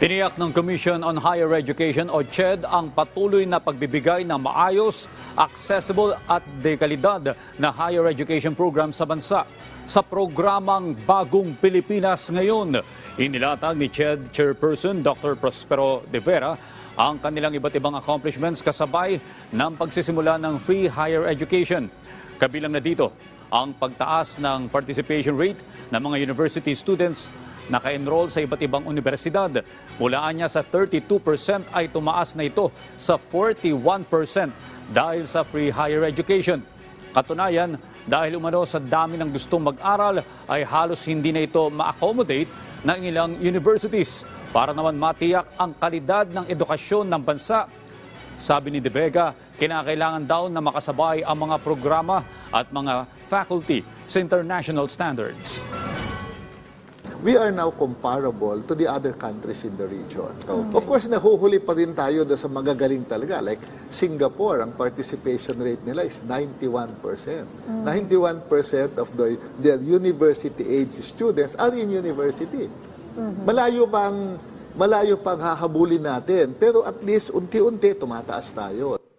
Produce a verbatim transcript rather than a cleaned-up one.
Tiniyak ng Commission on Higher Education o C H E D ang patuloy na pagbibigay ng maayos, accessible at dekalidad na higher education program sa bansa. Sa programang Bagong Pilipinas ngayon, inilatag ni C H E D Chairperson Doctor Prospero De Vera ang kanilang iba't ibang accomplishments kasabay ng pagsisimula ng free higher education. Kabilang na dito ang pagtaas ng participation rate ng mga university students naka-enroll sa iba't ibang universidad. Mulaan niya sa thirty-two percent ay tumaas na ito sa forty-one percent dahil sa free higher education. Katunayan, dahil umano sa dami ng gustong mag-aral ay halos hindi na ito ma-accommodate ng ilang universities para naman matiyak ang kalidad ng edukasyon ng bansa. Sabi ni De Vega, kinakailangan daw na makasabay ang mga programa at mga faculty sa international standards. We are now comparable to the other countries in the region. Okay. Of course, nahuhuli pa rin tayo sa magagaling talaga. Like Singapore, ang participation rate nila is ninety-one percent. Mm. ninety-one percent of the, their university-age students are in university. Mm-hmm. Malayo pang, malayo pang hahabulin natin. Pero at least unti-unti tumataas tayo.